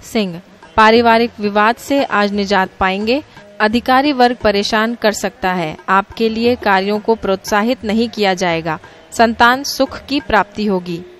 सिंह, पारिवारिक विवाद से आज निजात पाएंगे। अधिकारी वर्ग परेशान कर सकता है। आपके लिए कार्यों को प्रोत्साहित नहीं किया जाएगा। संतान सुख की प्राप्ति होगी।